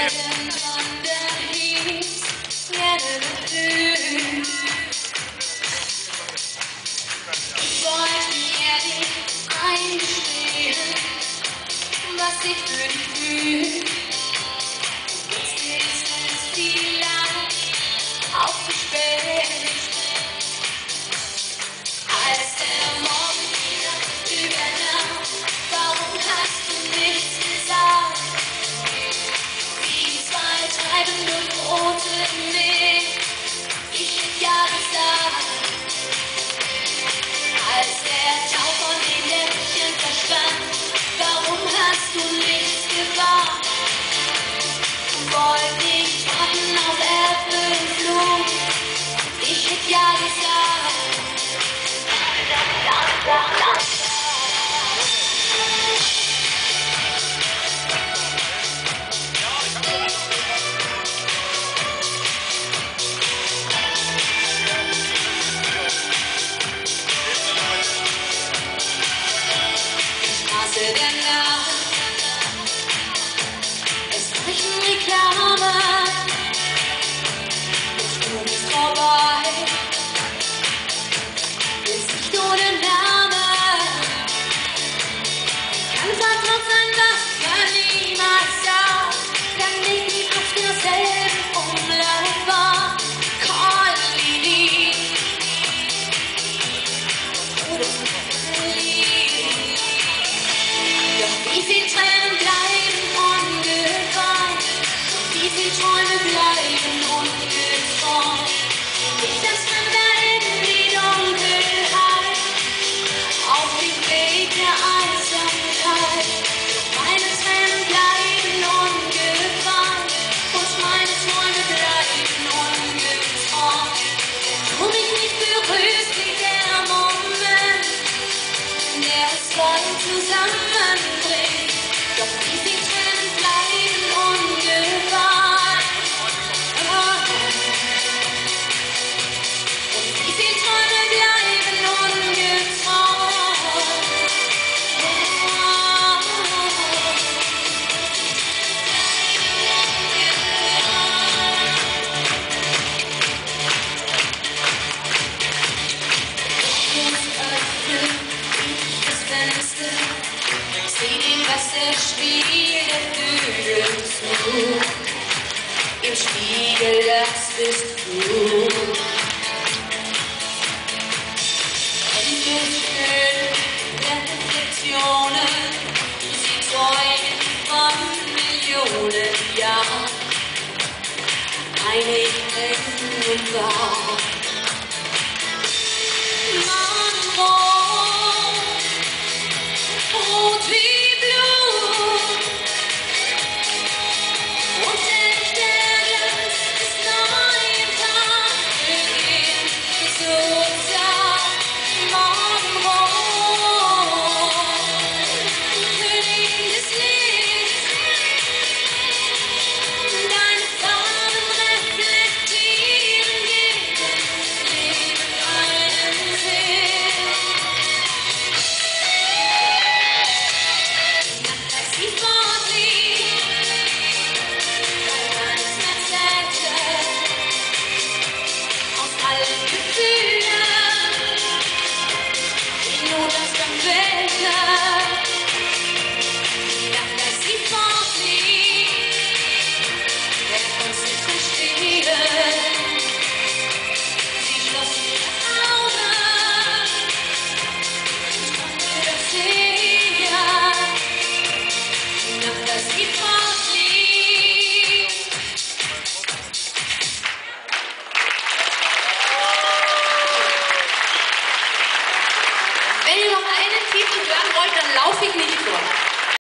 Was ich für dich fühle, jetzt ist es vielleicht auch zu spät. Als der Morgen wieder übernahm, warum hast du nichts gesagt? Wie zwei treibende Brote im Meer, ich hätte ja gesagt. Als der Tau von den Lämpchen verschwand, warum hast du nichts gewagt? Wollt nicht warten auf Erfüllung, ich hätte ja gesagt. Straße der Nacht, es sprechen Reklame, der Sturm ist vorbei, jetzt nicht ohne Name, kann vertraut sein, was man niemals sagt, kann nicht die Luft derselben Umlauf war, Collie, oder wie viel Tränen bleiben ungeweint, wie viel Träume bleiben ungeformt. Ich tanz fremder in die Dunkelheit, auf dem Weg der Einsamkeit. Meine Tränen bleiben ungeweint und meine Träume bleiben ungeformt. Wenn du mich nicht berührst, wie der Moment, der uns zwei zusammenbringt. Doch wie viel Tränen bleiben ungeweint. Und wie viel Träume bleiben ungeformt. Jetzt öffne ich das Fenster, seh den Wasserspiegel der Vögel zu. Im Spiegel, das bist du. Endlosschön Reflexionen, sie zeugen von Millionen Jahren. Eine ich eng und wahr.